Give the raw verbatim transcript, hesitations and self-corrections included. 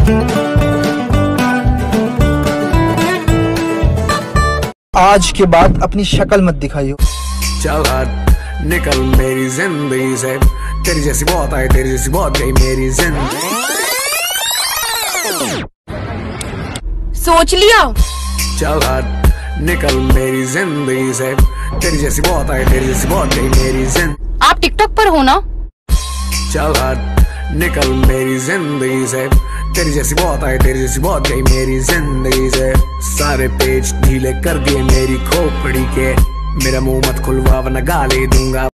आज के बाद अपनी शक्ल मत दिखाइयो। चल हट निकल मेरी जिंदगी से, तेरी जैसी बहुत आई तेरी जैसी बहुत गई मेरी जिंदगी। सोच लिया? चल हट निकल मेरी जिंदगी से, तेरी जैसी बहुत आई तेरी जैसी बहुत गई मेरी जिंदगी। आप टिकटॉक पर हो ना? चल हट निकल मेरी जिंदगी से, तेरी जैसी बहुत आई तेरी जैसी बहुत गई मेरी जिंदगी से। सारे पेज ढीले कर दिए मेरी खोपड़ी के, मेरा मुंह मत खुलवा वरना गाली दूंगा।